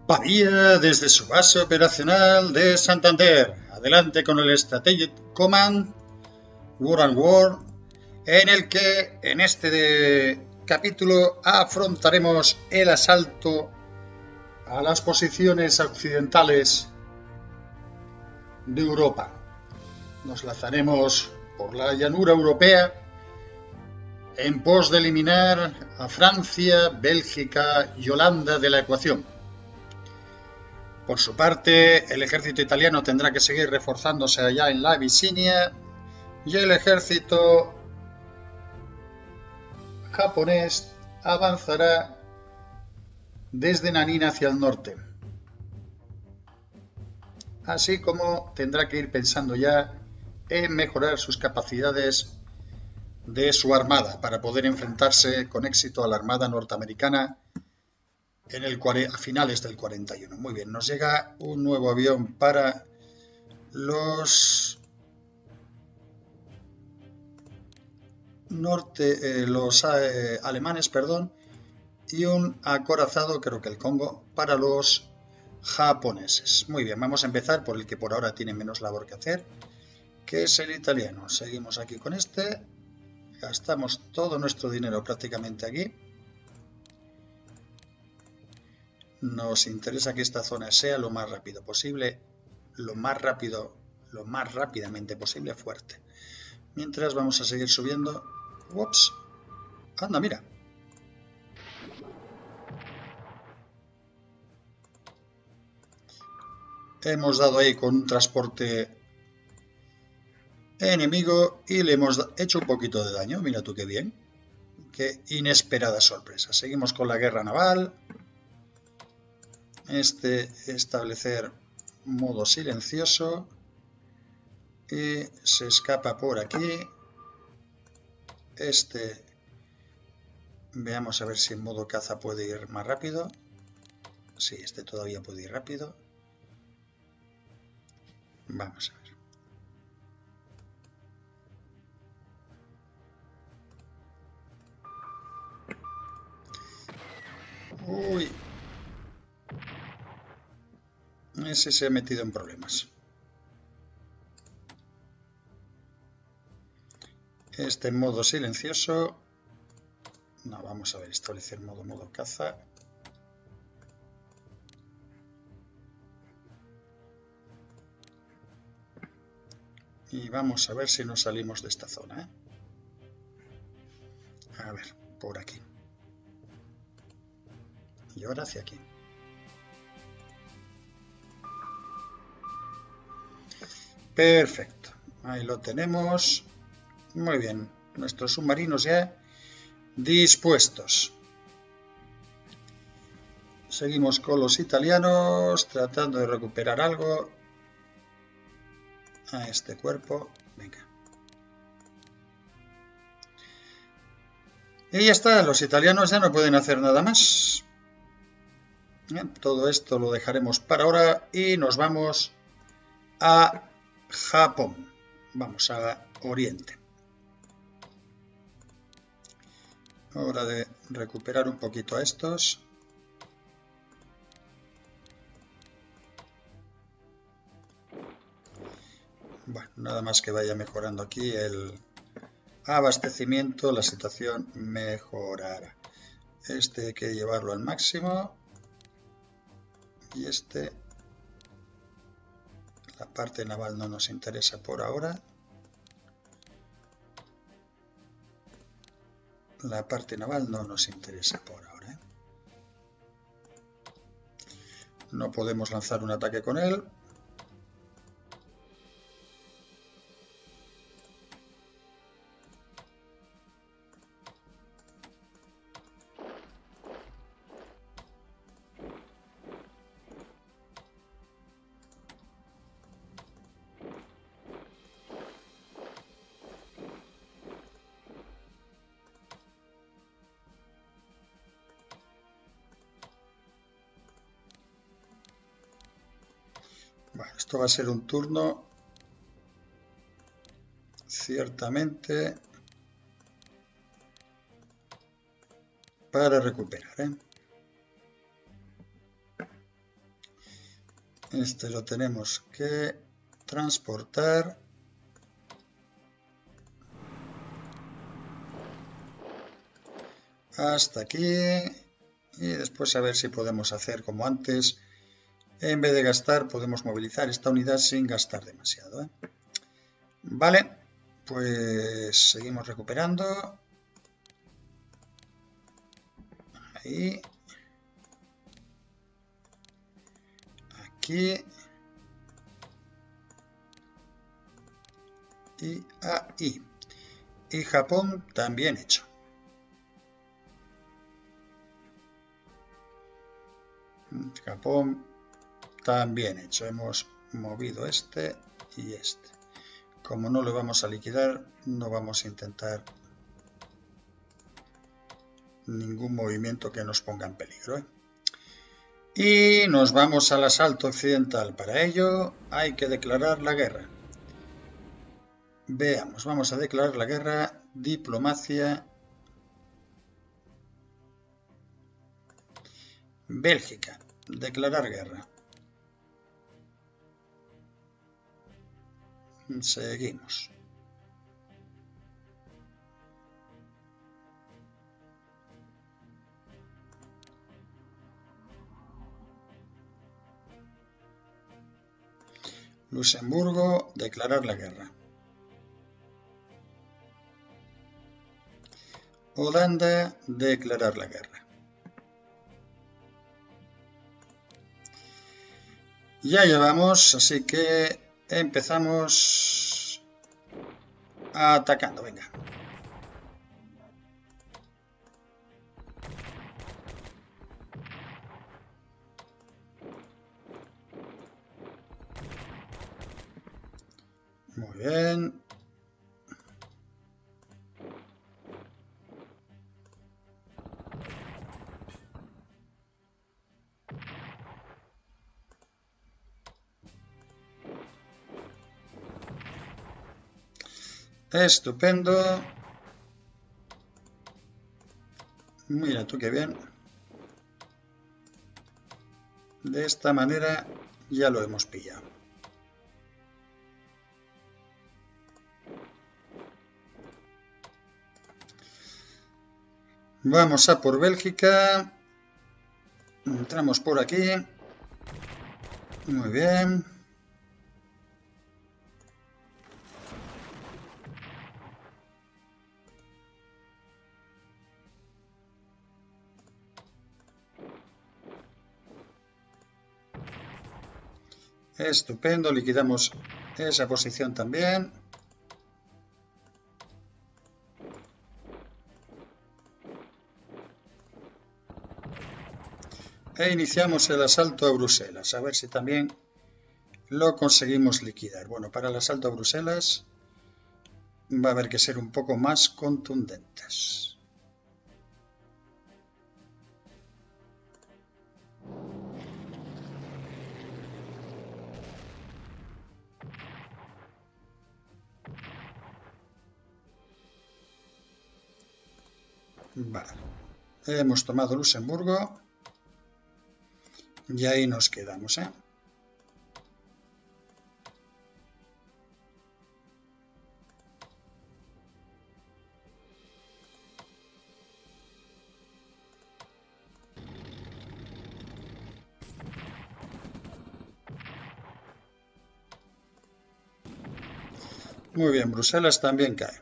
Badía desde su base operacional de Santander. Adelante con el Strategic Command War and War, en el que en este capítulo afrontaremos el asalto a las posiciones occidentales de Europa. Nos lanzaremos por la llanura europea en pos de eliminar a Francia, Bélgica y Holanda de la ecuación. Por su parte, el ejército italiano tendrá que seguir reforzándose allá en la Abisinia y el ejército japonés avanzará desde Nanina hacia el norte. Así como tendrá que ir pensando ya en mejorar sus capacidades de su armada para poder enfrentarse con éxito a la armada norteamericana a finales del 41. Muy bien, nos llega un nuevo avión para los alemanes, y un acorazado, creo que el Congo, para los japoneses. Muy bien, vamos a empezar por el que por ahora tiene menos labor que hacer, que es el italiano. Seguimos aquí con este, gastamos todo nuestro dinero prácticamente aquí. Nos interesa que esta zona sea lo más rápido posible, lo más rápidamente posible, fuerte. Mientras vamos a seguir subiendo. Ups. Anda, mira. Hemos dado ahí con un transporte enemigo y le hemos hecho un poquito de daño. Mira tú qué bien. Qué inesperada sorpresa. Seguimos con la guerra naval. Establecer modo silencioso. Y se escapa por aquí. Veamos a ver si en modo caza puede ir más rápido. Sí, todavía puede ir rápido. Vamos a ver. Uy. Ese se ha metido en problemas. En modo silencioso. No, vamos a ver, establecer modo caza. Y vamos a ver si nos salimos de esta zona, ¿eh? A ver, por aquí. Y ahora hacia aquí. Perfecto. Ahí lo tenemos. Muy bien. Nuestros submarinos ya dispuestos. Seguimos con los italianos, tratando de recuperar algo a este cuerpo. Venga. Y ya está, los italianos ya no pueden hacer nada más. Todo esto lo dejaremos para ahora y nos vamos a Japón. Vamos a Oriente. Hora de recuperar un poquito a estos. Bueno, nada más que vaya mejorando aquí el abastecimiento, la situación mejorará. Hay que llevarlo al máximo. Y la parte naval no nos interesa por ahora. La parte naval no nos interesa por ahora, ¿eh? No podemos lanzar un ataque con él. Bueno, esto va a ser un turno ciertamente para recuperar, ¿eh? Este lo tenemos que transportar hasta aquí y después a ver si podemos hacer como antes. En vez de gastar, podemos movilizar esta unidad sin gastar demasiado, ¿eh? Vale, pues seguimos recuperando. Ahí. Aquí. Y ahí. Y Japón también hecho. Japón también hecho. Hemos movido este y este. Como no lo vamos a liquidar, no vamos a intentar ningún movimiento que nos ponga en peligro, ¿eh? Y nos vamos al asalto occidental. Para ello hay que declarar la guerra. Veamos, vamos a declarar la guerra. Diplomacia. Bélgica. Declarar guerra. Seguimos. Luxemburgo, declarar la guerra. Holanda, declarar la guerra. Ya llevamos, así que empezamos atacando, venga. Muy bien. Estupendo. Mira tú qué bien. De esta manera ya lo hemos pillado. Vamos a por Bélgica. Entramos por aquí. Muy bien. Estupendo, liquidamos esa posición también. E iniciamos el asalto a Bruselas, a ver si también lo conseguimos liquidar. Bueno, para el asalto a Bruselas va a haber que ser un poco más contundentes. Vale, hemos tomado Luxemburgo y ahí nos quedamos, ¿eh? Muy bien, Bruselas también cae.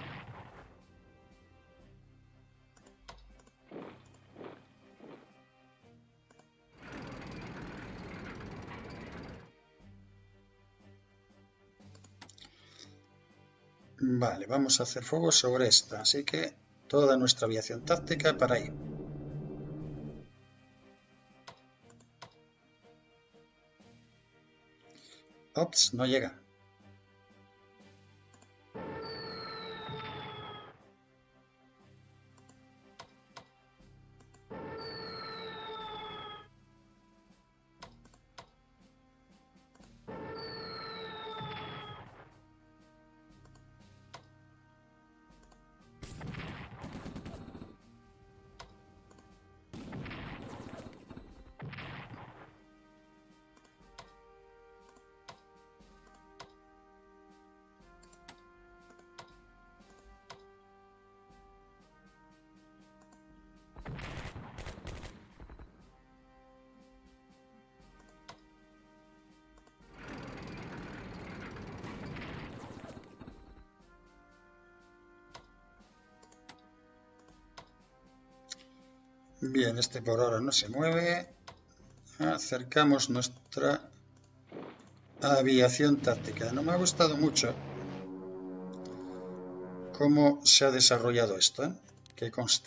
Vale, vamos a hacer fuego sobre esta, así que toda nuestra aviación táctica para ahí. Ops, no llega. Bien, este por ahora no se mueve. Acercamos nuestra aviación táctica. No me ha gustado mucho cómo se ha desarrollado esto, ¿eh? Que conste.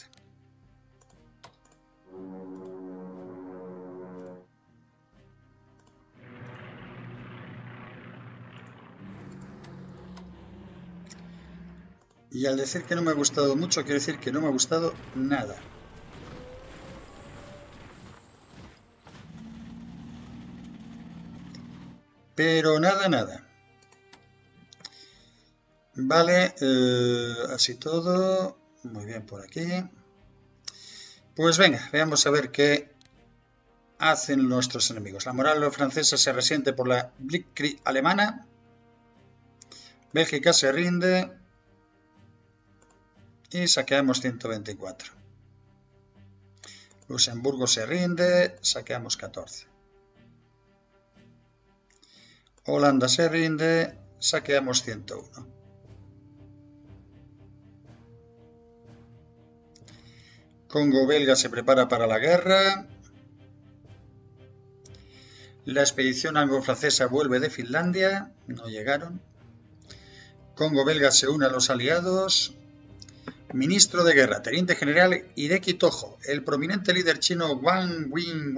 Y al decir que no me ha gustado mucho, quiere decir que no me ha gustado nada. Pero nada, nada. Vale, así todo. Muy bien por aquí. Pues venga, veamos a ver qué hacen nuestros enemigos. La moral francesa se resiente por la Blitzkrieg alemana. Bélgica se rinde. Y saqueamos 124. Luxemburgo se rinde. Saqueamos 14. Holanda se rinde. Saqueamos 101. Congo belga se prepara para la guerra. La expedición anglo-francesa vuelve de Finlandia. No llegaron. Congo belga se une a los aliados. Ministro de Guerra, Teniente General Hideki Tojo. El prominente líder chino Wang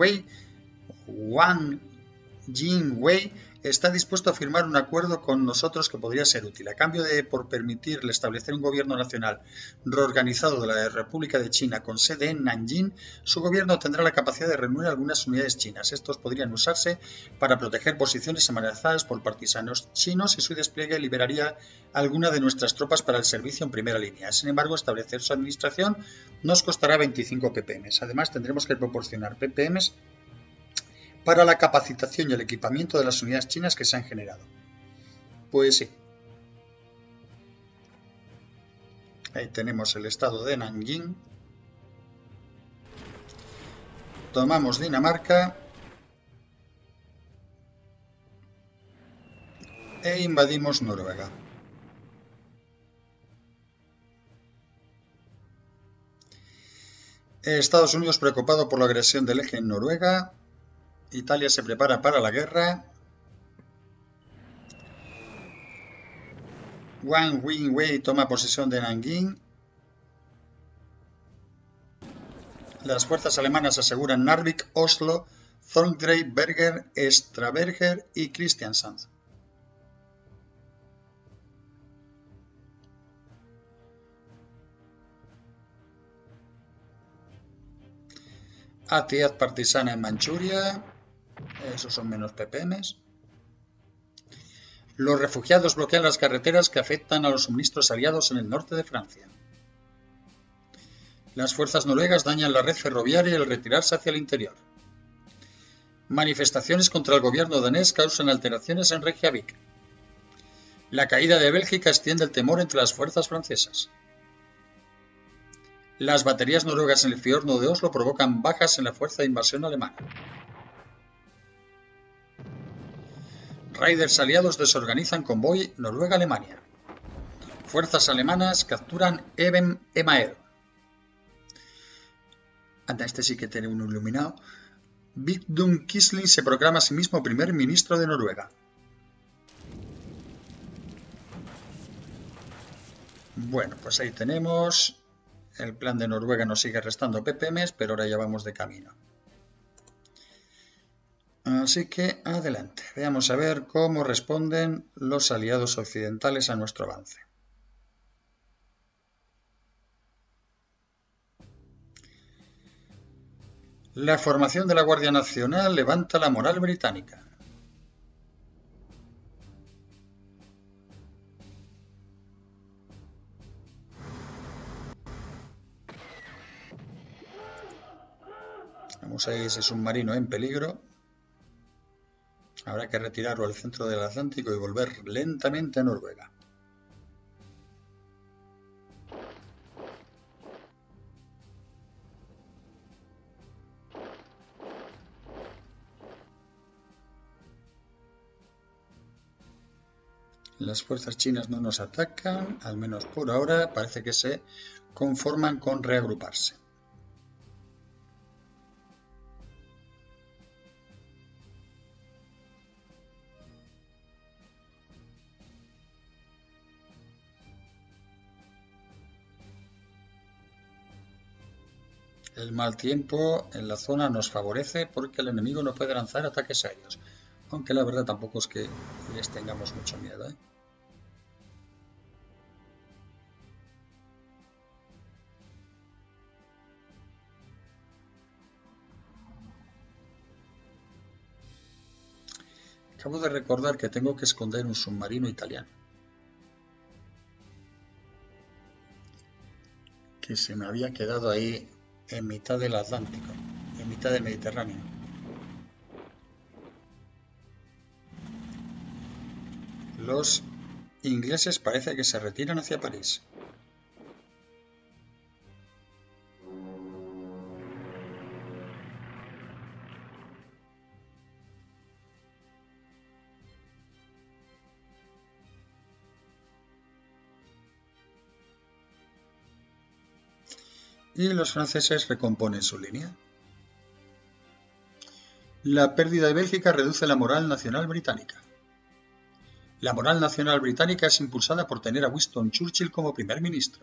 Jingwei está dispuesto a firmar un acuerdo con nosotros que podría ser útil. A cambio de por permitirle establecer un gobierno nacional reorganizado de la República de China con sede en Nanjing, su gobierno tendrá la capacidad de reunir algunas unidades chinas. Estos podrían usarse para proteger posiciones amenazadas por partisanos chinos y su despliegue liberaría alguna de nuestras tropas para el servicio en primera línea. Sin embargo, establecer su administración nos costará 25 ppm. Además, tendremos que proporcionar ppm para la capacitación y el equipamiento de las unidades chinas que se han generado. Pues sí. Ahí tenemos el estado de Nanjing. Tomamos Dinamarca. E invadimos Noruega. Estados Unidos preocupado por la agresión del eje en Noruega. Italia se prepara para la guerra. Wang Jingwei toma posesión de Nanjing. Las fuerzas alemanas aseguran Narvik, Oslo, Thorngrave, Berger, Straberger y Kristiansand. Actividad partisana en Manchuria. Esos son menos ppm. Los refugiados bloquean las carreteras que afectan a los suministros aliados en el norte de Francia. Las fuerzas noruegas dañan la red ferroviaria al retirarse hacia el interior. Manifestaciones contra el gobierno danés causan alteraciones en Reykjavik. La caída de Bélgica extiende el temor entre las fuerzas francesas. Las baterías noruegas en el fiordo de Oslo provocan bajas en la fuerza de invasión alemana. Raiders aliados desorganizan convoy Noruega-Alemania. Fuerzas alemanas capturan Eben Emaer. Anda, este sí que tiene un iluminado. Vidkun Quisling se proclama a sí mismo primer ministro de Noruega. Bueno, pues ahí tenemos. El plan de Noruega nos sigue restando ppm, pero ahora ya vamos de camino. Así que adelante, veamos a ver cómo responden los aliados occidentales a nuestro avance. La formación de la Guardia Nacional levanta la moral británica. Vamos a ver ese submarino en peligro. Habrá que retirarlo al centro del Atlántico y volver lentamente a Noruega. Las fuerzas chinas no nos atacan, al menos por ahora. Parece que se conforman con reagruparse. El mal tiempo en la zona nos favorece porque el enemigo no puede lanzar ataques aéreos. Aunque la verdad tampoco es que les tengamos mucho miedo, ¿eh? Acabo de recordar que tengo que esconder un submarino italiano. Que se me había quedado ahí en mitad del Atlántico, en mitad del Mediterráneo. Los ingleses parece que se retiran hacia París. Y los franceses recomponen su línea. La pérdida de Bélgica reduce la moral nacional británica. La moral nacional británica es impulsada por tener a Winston Churchill como primer ministro.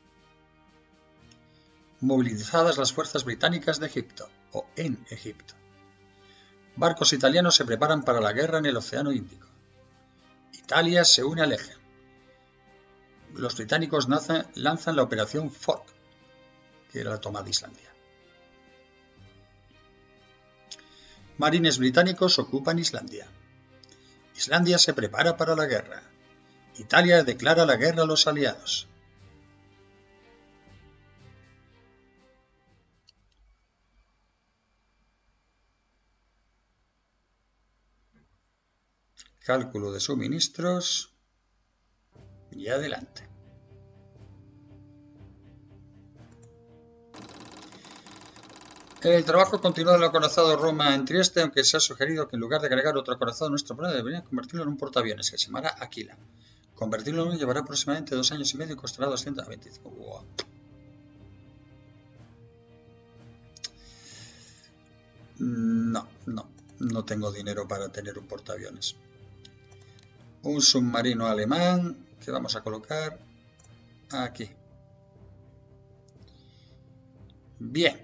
Movilizadas las fuerzas británicas de Egipto, o en Egipto. Barcos italianos se preparan para la guerra en el Océano Índico. Italia se une al eje. Los británicos lanzan la operación Fork, que era la toma de Islandia. Marines británicos ocupan Islandia. Islandia se prepara para la guerra. Italia declara la guerra a los aliados. Cálculo de suministros y adelante. El trabajo continuado del acorazado Roma en Trieste, aunque se ha sugerido que en lugar de agregar otro acorazado a nuestro planeta deberían convertirlo en un portaaviones que se llamará Aquila. Convertirlo en uno llevará aproximadamente 2 años y medio y costará 225. Wow. No tengo dinero para tener un portaaviones. Un submarino alemán que vamos a colocar aquí. Bien.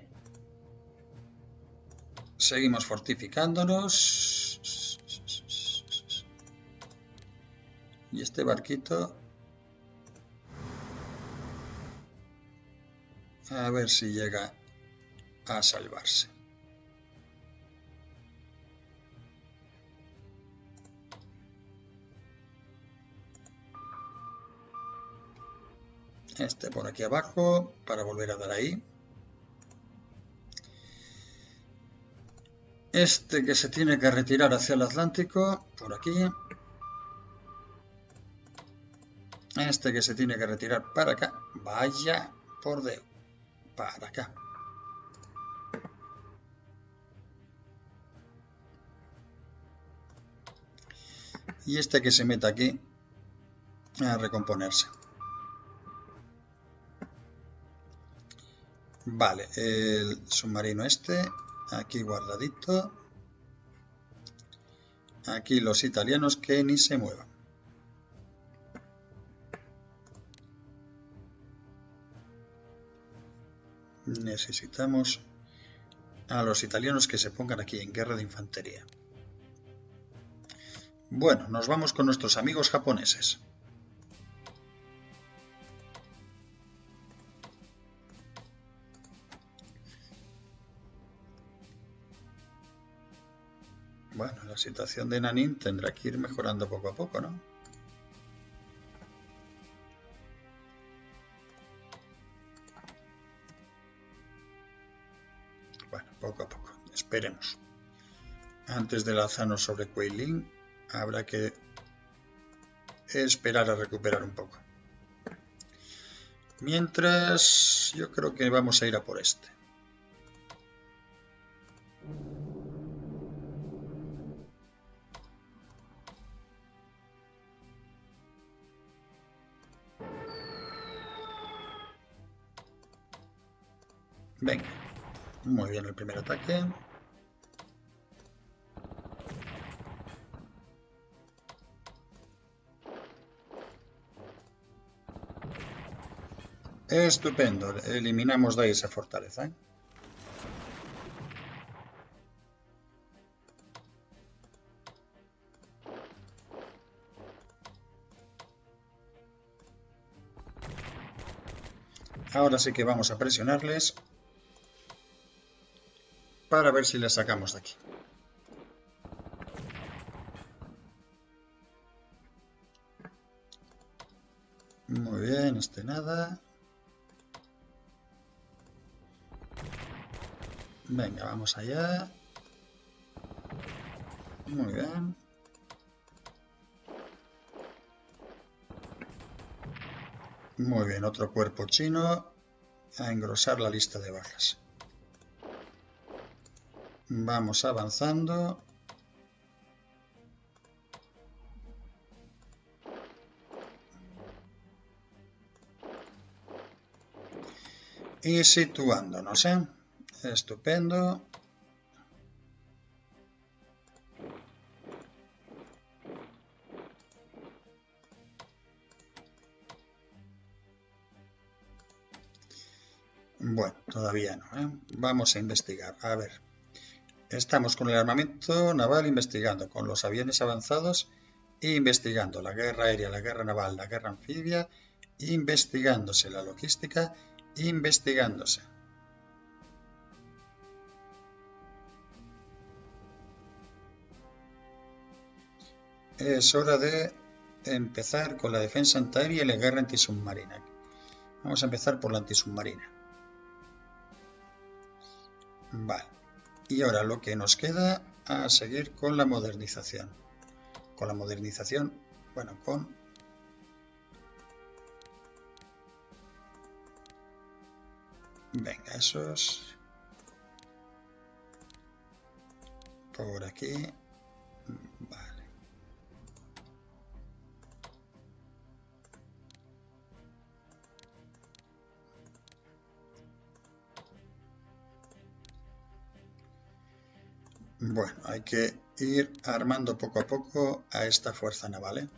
Seguimos fortificándonos. Y este barquito, a ver si llega a salvarse. Este por aquí abajo para volver a dar ahí. Este que se tiene que retirar hacia el Atlántico, por aquí. Este que se tiene que retirar para acá. Vaya por Dios. Para acá. Y este que se meta aquí a recomponerse. Vale, el submarino este, aquí guardadito. Aquí los italianos que ni se muevan. Necesitamos a los italianos que se pongan aquí en guerra de infantería. Bueno, nos vamos con nuestros amigos japoneses. Bueno, la situación de Nanin tendrá que ir mejorando poco a poco, ¿no? Bueno, poco a poco. Esperemos. Antes de lanzarnos sobre Kuei-Ling, habrá que esperar a recuperar un poco. Mientras, yo creo que vamos a ir a por este. Venga, muy bien el primer ataque. Estupendo, eliminamos de ahí esa fortaleza, ¿eh? Ahora sí que vamos a presionarles para ver si les sacamos de aquí. Muy bien, nada. Venga, vamos allá. Muy bien. Muy bien, otro cuerpo chino. A engrosar la lista de bajas. Vamos avanzando. Y situándonos, ¿eh? Estupendo. Bueno, todavía no, ¿eh? Vamos a investigar. A ver. Estamos con el armamento naval investigando, con los aviones avanzados investigando, la guerra aérea, la guerra naval, la guerra anfibia, investigándose, la logística, investigándose. Es hora de empezar con la defensa antiaérea y la guerra antisubmarina. Vamos a empezar por la antisubmarina. Vale. Y ahora lo que nos queda a seguir con la modernización. Con la modernización, bueno, con... Venga, esos... Por aquí. Vale. Bueno, hay que ir armando poco a poco a esta fuerza naval, ¿eh?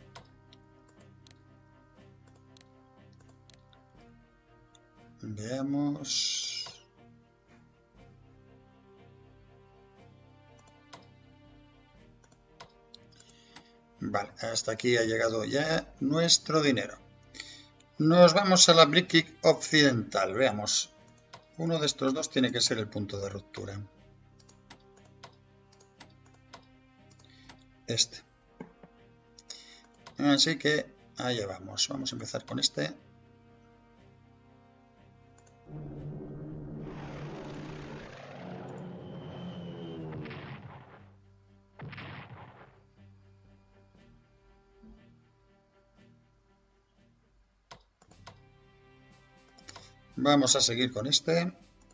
Veamos. Vale, hasta aquí ha llegado ya nuestro dinero. Nos vamos a la British Occidental. Veamos. Uno de estos dos tiene que ser el punto de ruptura. Este. Así que allá vamos. Vamos a empezar con este. Vamos a seguir con este.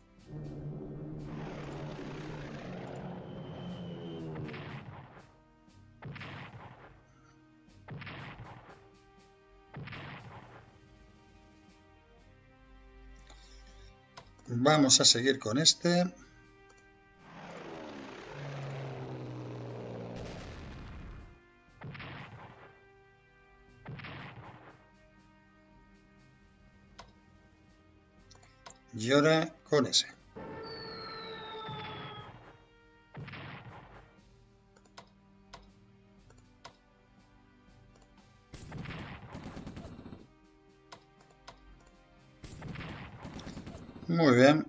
Vamos a seguir con este. Y ahora con ese. Muy bien.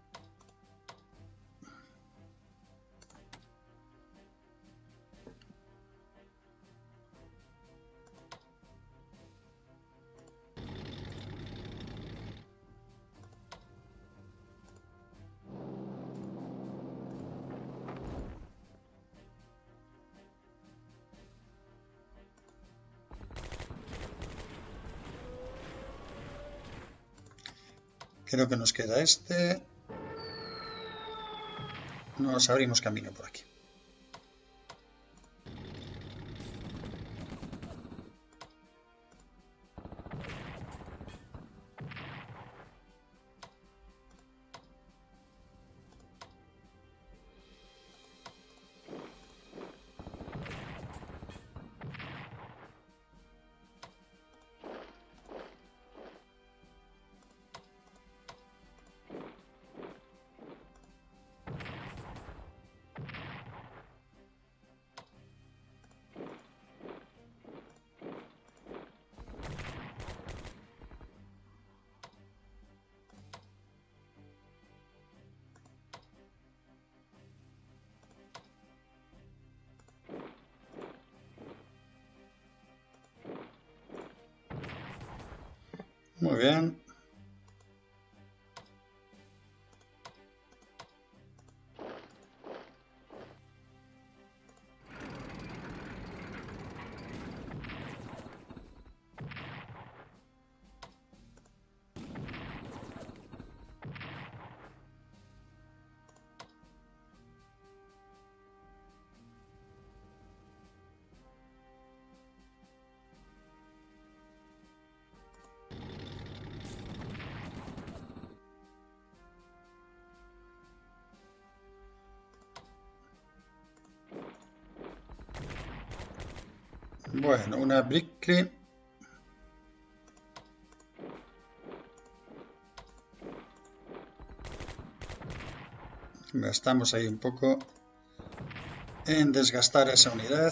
Creo que nos queda este. Nos abrimos camino por aquí. Muy bien. Bueno, una Brickley. Gastamos ahí un poco en desgastar esa unidad.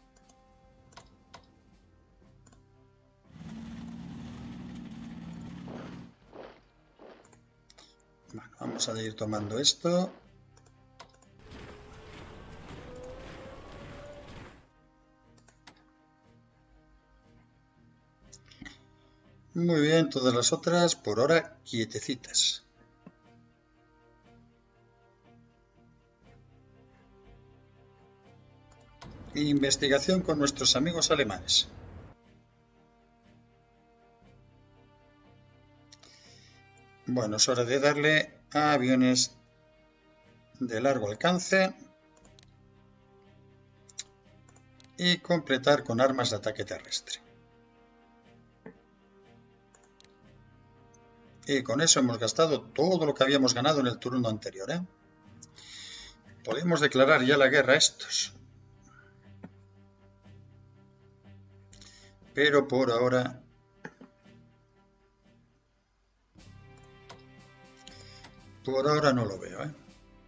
Bueno, vamos a ir tomando esto. Muy bien, todas las otras por ahora quietecitas. Investigación con nuestros amigos alemanes. Bueno, es hora de darle a aviones de largo alcance y completar con armas de ataque terrestre. Y con eso hemos gastado todo lo que habíamos ganado en el turno anterior, ¿eh? Podemos declarar ya la guerra a estos. Pero por ahora... Por ahora no lo veo, ¿eh?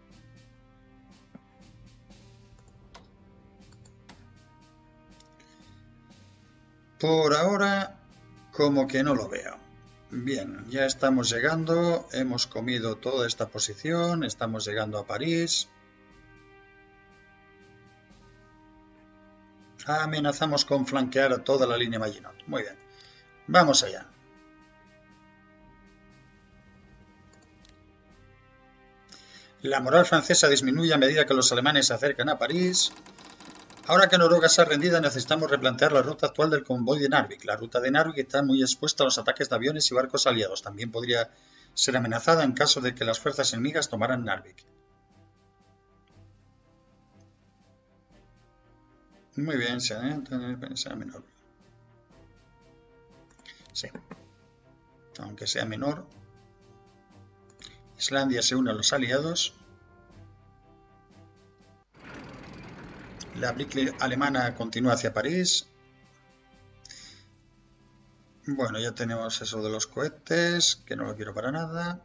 Por ahora, como que no lo veo. Bien, ya estamos llegando, hemos comido toda esta posición, estamos llegando a París. Amenazamos con flanquear toda la línea Maginot. Muy bien, vamos allá. La moral francesa disminuye a medida que los alemanes se acercan a París. Ahora que Noruega se ha rendido, necesitamos replantear la ruta actual del convoy de Narvik. La ruta de Narvik está muy expuesta a los ataques de aviones y barcos aliados. También podría ser amenazada en caso de que las fuerzas enemigas tomaran Narvik. Muy bien, sea menor. Sí. Aunque sea menor. Islandia se une a los aliados. La Brickley alemana continúa hacia París. Bueno, ya tenemos eso de los cohetes, que no lo quiero para nada.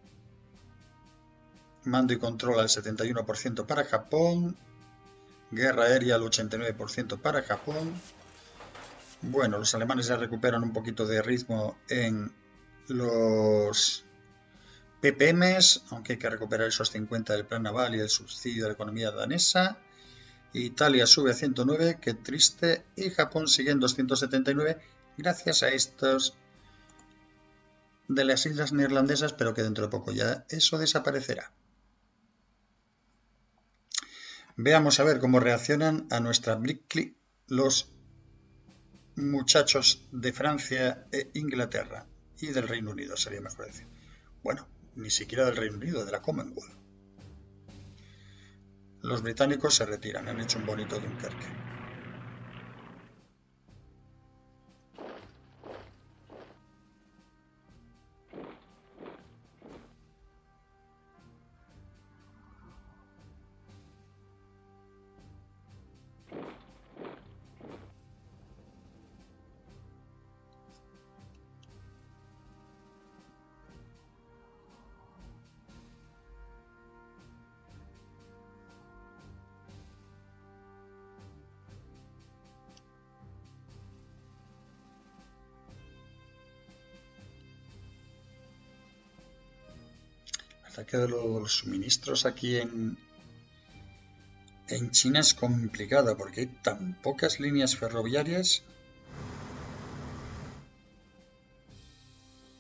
Mando y control al 71% para Japón. Guerra aérea al 89% para Japón. Bueno, los alemanes ya recuperan un poquito de ritmo en los PPMs, aunque hay que recuperar esos 50 del plan naval y el subsidio de la economía danesa. Italia sube a 109, qué triste, y Japón sigue en 279 gracias a estos de las islas neerlandesas, pero que dentro de poco ya eso desaparecerá. Veamos a ver cómo reaccionan a nuestra Brickley los muchachos de Francia e Inglaterra y del Reino Unido, sería mejor decir. Bueno, ni siquiera del Reino Unido, de la Commonwealth. Los británicos se retiran, han hecho un bonito Dunkerque. Que de los suministros aquí en China es complicado porque hay tan pocas líneas ferroviarias.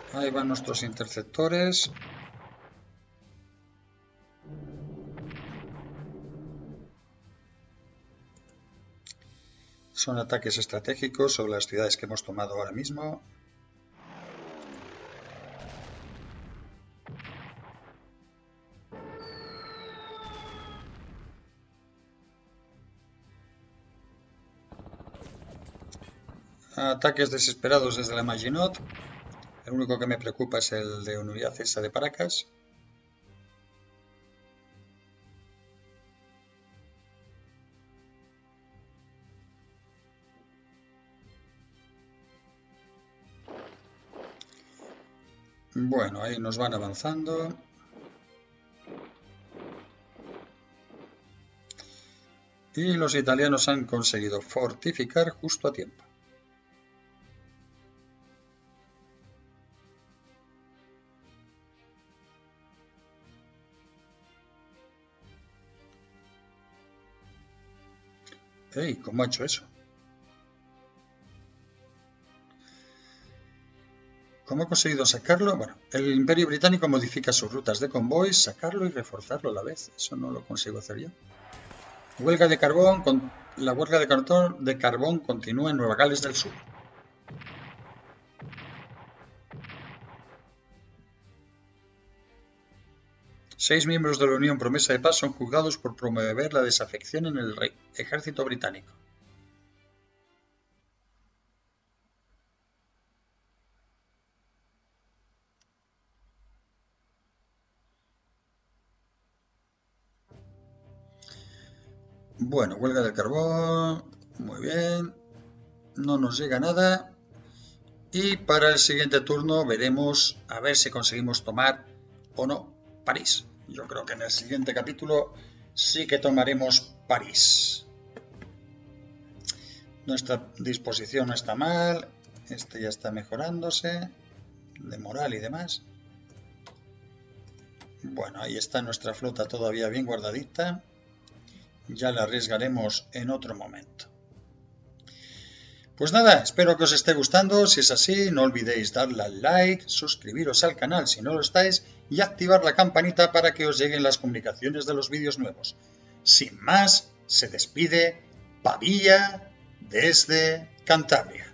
Ahí van nuestros interceptores. Son ataques estratégicos sobre las ciudades que hemos tomado ahora mismo. Ataques desesperados desde la Maginot. El único que me preocupa es el de unidad esa de Paracas. Bueno, ahí nos van avanzando. Y los italianos han conseguido fortificar justo a tiempo. ¡Ey! ¿Cómo ha hecho eso? ¿Cómo ha conseguido sacarlo? Bueno, el Imperio Británico modifica sus rutas de convoy, sacarlo y reforzarlo a la vez. Eso no lo consigo hacer yo. Huelga de carbón. La huelga de carbón continúa en Nueva Gales del Sur. Seis miembros de la Unión Promesa de Paz son juzgados por promover la desafección en el ejército británico. Bueno, huelga del carbón. Muy bien. No nos llega nada. Y para el siguiente turno veremos a ver si conseguimos tomar o no París. Yo creo que en el siguiente capítulo sí que tomaremos París. Nuestra disposición no está mal. Este ya está mejorándose. De moral y demás. Bueno, ahí está nuestra flota todavía bien guardadita. Ya la arriesgaremos en otro momento. Pues nada, espero que os esté gustando. Si es así, no olvidéis darle al like, suscribiros al canal si no lo estáis y activar la campanita para que os lleguen las comunicaciones de los vídeos nuevos. Sin más, se despide Pavía desde Cantabria.